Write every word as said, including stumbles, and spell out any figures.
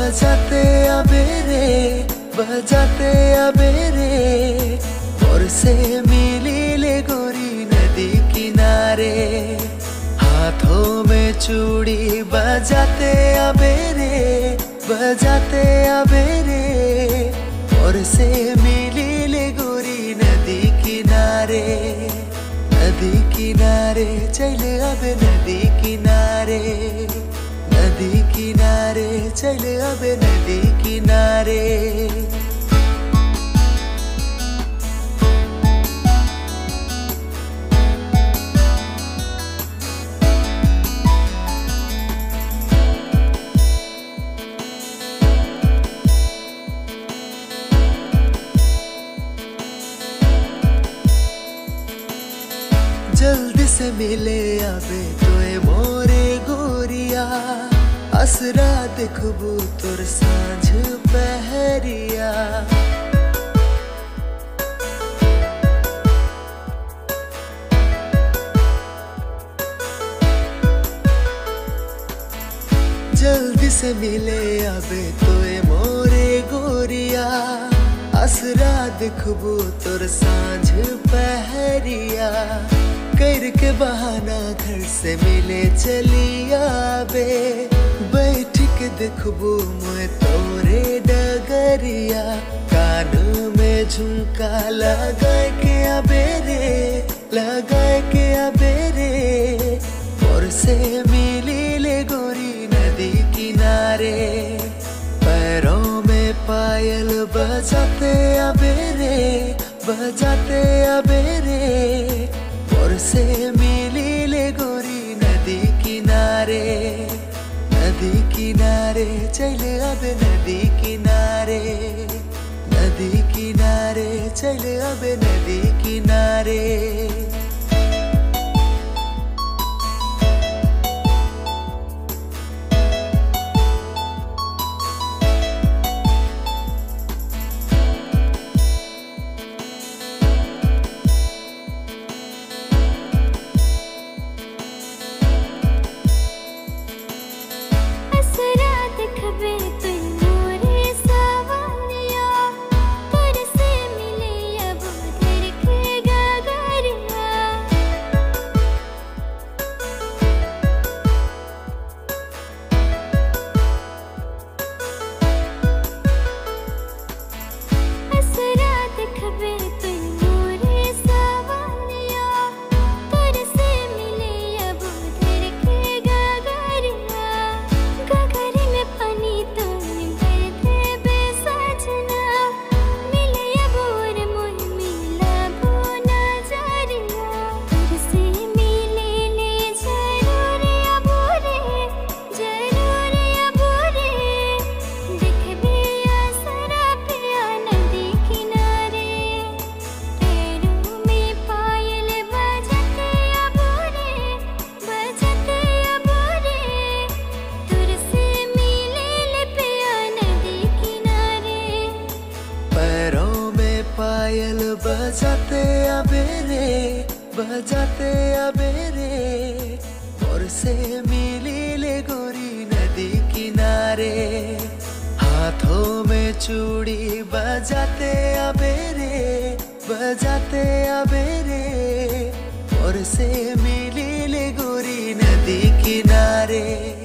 बजाते अबेरे बजाते अबेरे और से मिली ले गोरी नदी किनारे। हाथों में चूड़ी बजाते अबेरे बजाते अबेरे और से मिली ले गोरी नदी किनारे। नदी किनारे चल अब नदी किनारे नदी किनारे चल अब नदी किनारे। जल्दी से मिले आबे तोए मोरे गोरिया। असरा देखबू तोर सांझ पहरिया। जल्दी से मिले आबे तोए मोरे गोरिया। असरा देखबू तोर सांझ पहरिया। कर के बहाना घर से मिले चलिया बे। बैठ के देखबू मैं तोरे डगरिया। कान में झुमका लगा के अबेरे लगा के अबेरे और से मिली ले गोरी नदी किनारे। पैरों में पायल बजाते अबेरे बजाते अबेरे और से मिली ले गोरी नदी किनारे। नदी किनारे चल अब नदी किनारे नदी किनारे चल अब नदी किनारे। पायल बजाते अबेरे बजाते अबेरे और से मिली ले गोरी नदी किनारे। हाथों में चूड़ी बजाते अबेरे बजाते अबेरे और से मिली ले गोरी नदी किनारे।